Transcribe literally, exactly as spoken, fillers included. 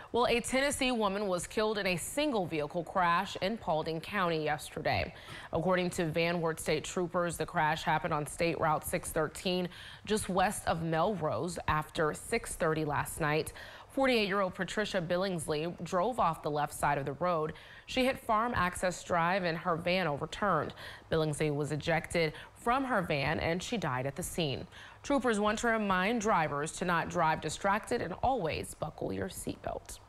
Well, a Tennessee woman was killed in a single vehicle crash in Paulding County yesterday. According to Van Wert State Troopers, the crash happened on State Route six thirteen just west of Melrose after six thirty last night. forty-eight-year-old Patricia Billingsley drove off the left side of the road. She hit Farm Access Drive and her van overturned. Billingsley was ejected from her van and she died at the scene. Troopers want to remind drivers to not drive distracted and always buckle your seatbelt.